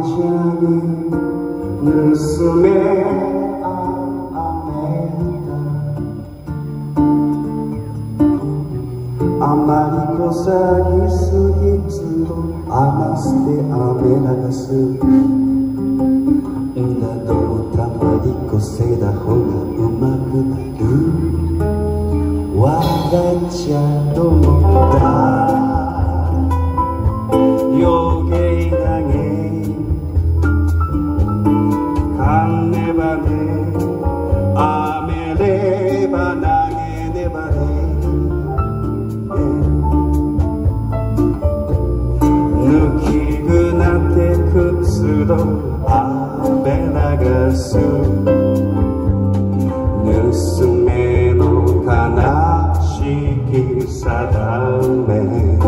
ちゃに盗めあまりこさぎすぎずと余して雨流すんだどもたまりこせだ方がうまくなる笑っちゃどもだ余計なげかんねばねあめれば投げねばね抜きぐなって靴どあべ流す娘の悲しき定め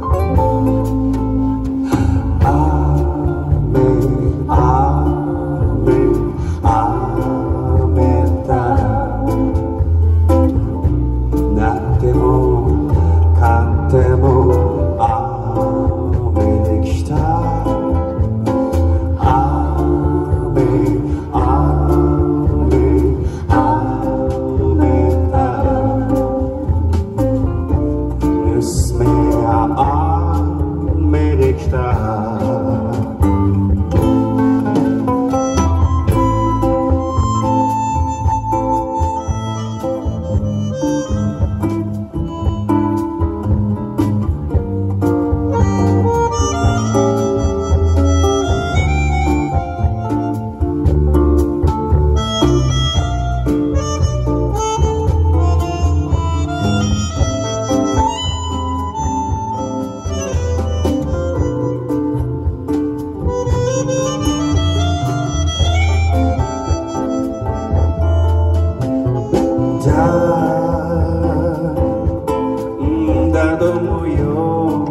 だどもよ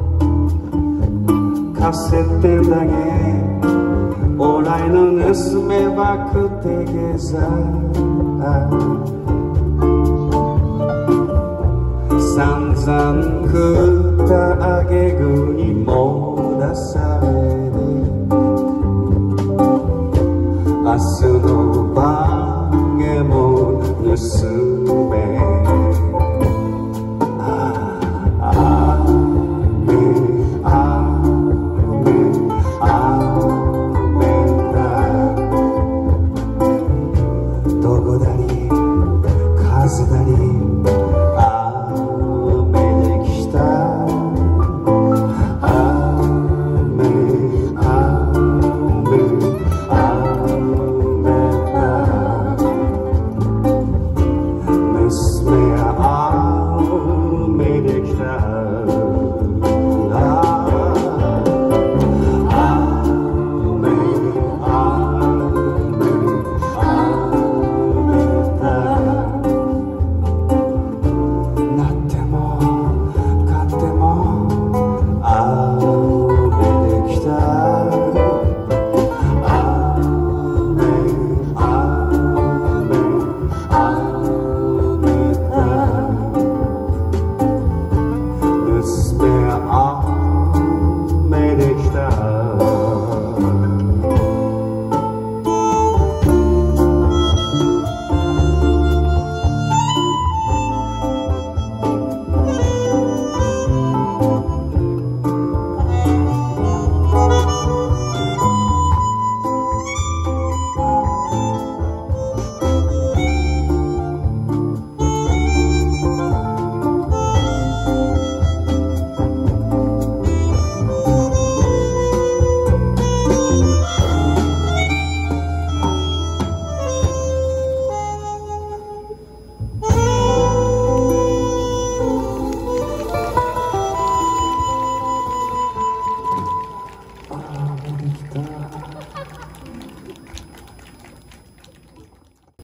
かせてだげおらいの盗めばくてげざ散々食ったあげぐにもだされで明日の晩げも盗め